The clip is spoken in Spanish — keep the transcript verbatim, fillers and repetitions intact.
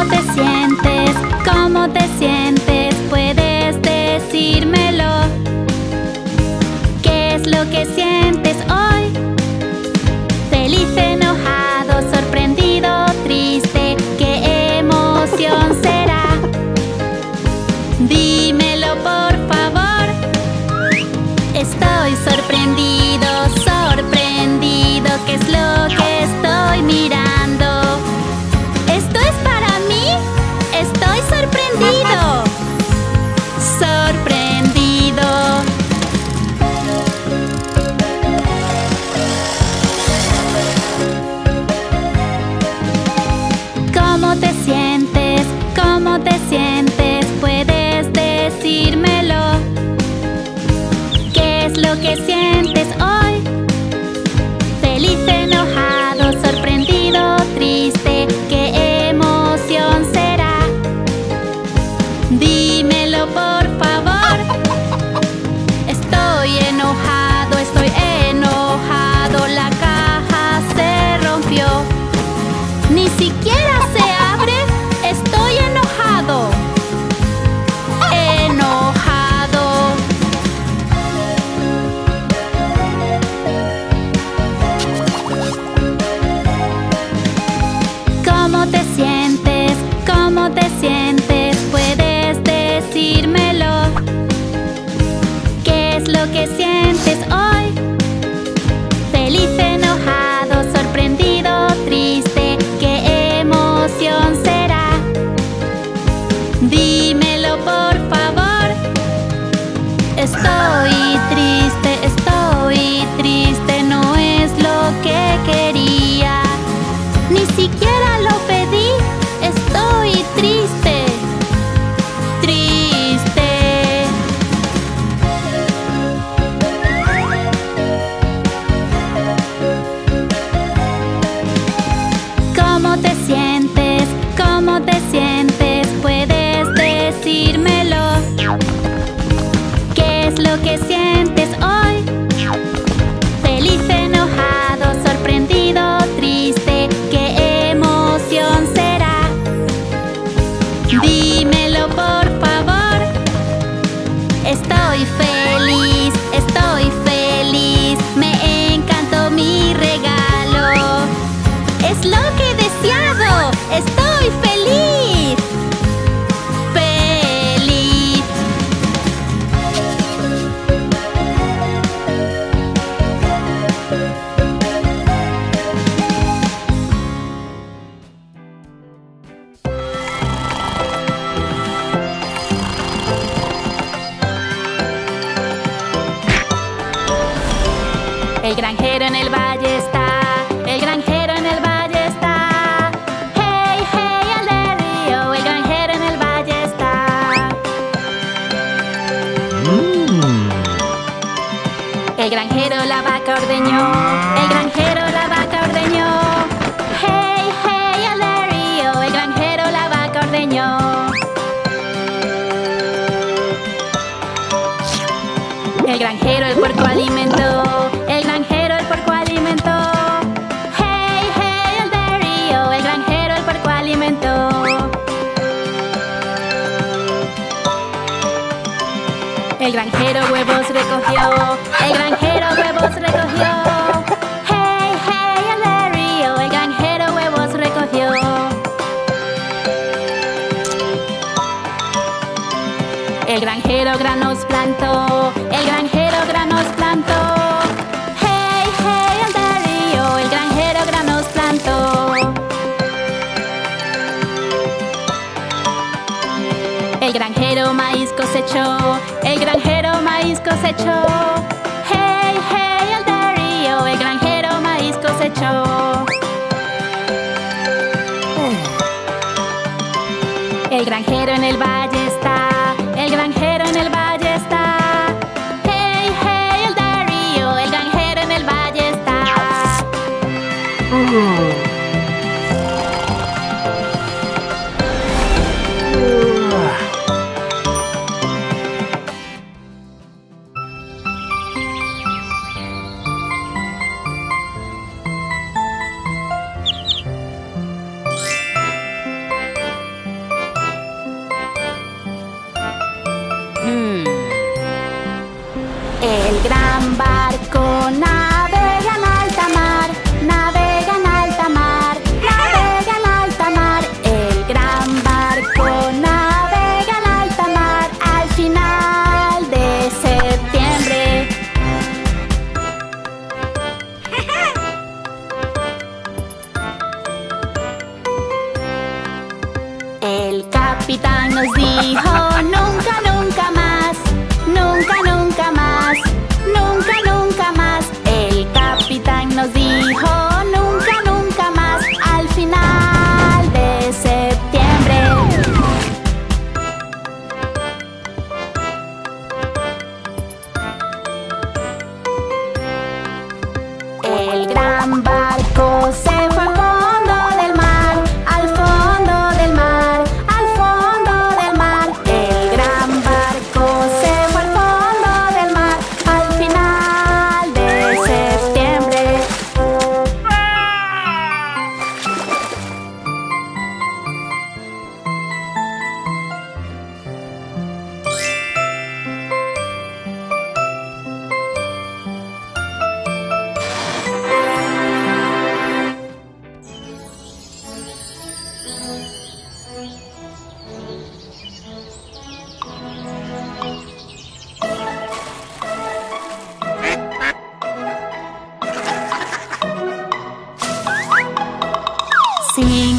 te sientes? ¿Cómo te sientes? Puedes decírmelo. ¿Qué es lo que sientes hoy? Feliz, enojado, sorprendido, triste. ¿Qué emoción será? Dímelo, por favor. Estoy sorprendido, sorprendido. ¿Qué es lo que estoy mirando? ¿Esto es para mí? Estoy sorprendido. Sorprendido. ¿Cómo te sientes? ¿Cómo te sientes? Puedes decírmelo. ¿Qué es lo que sientes hoy? Feliz, enojado, sorprendido, triste. ¿Qué emoción será? Dímelo, por favor. Estoy enojado, estoy enojado. La caja se rompió. Ni siquiera se abre. Estoy enojado. Enojado. ¿Cómo te sientes? ¿Cómo te sientes? Puedes decírmelo. ¿Qué es lo que sientes hoy? Feliz, enojado, sorprendido, triste. ¿Qué emoción será? Dímelo, por favor. Estoy triste, estoy triste. No es lo que quería. Ni siquiera lo pedí. Estoy triste. Triste. ¿Cómo te sientes? ¿Cómo te sientes? Puedes decírmelo. ¿Qué es lo que sientes hoy? Feliz, enojado, sorprendido, triste. ¿Qué emoción será? Dímelo, por favor. Estoy feliz, estoy feliz. Me encantó mi regalo. Es lo que he deseado. Estoy feliz. Feliz. El granjero en el valle está. El granjero en el valle está. Hey, hey, al del río. El granjero en el valle está. Mm. El granjero la vaca ordeñó. El granjero la vaca ordeñó. Hey, hey, al del río. El granjero la vaca ordeñó. El granjero el puerco alimentó. El granjero el puerco alimentó. Hey, hey, al del río. El granjero el puerco alimentó. El granjero huevos recogió. El granjero huevos recogió. Hey, hey, al del río. El granjero huevos recogió. El granjero granos plantó. El granjero granos plantó. Hey, hey, al del río. El granjero granos plantó. El granjero maíz cosechó. El granjero maíz cosechó. Hey, hey, al del río. El granjero maíz cosechó. El granjero en el valle está. El granjero en el valle está. Hey, hey, al del río. El granjero en el valle está. El gran barco navega en alta mar, navega en alta mar, navega en alta mar. El gran barco navega en alta mar al final de septiembre. El capitán nos dijo nunca, nunca más, nunca, nunca más, nunca, nunca más. El capitán nos dijo nunca, nunca más al final de septiembre. El gran barco se fue al fondo del mar, al fondo del mar, al fondo del mar. El gran barco se fue al fondo del mar al final de septiembre. Sin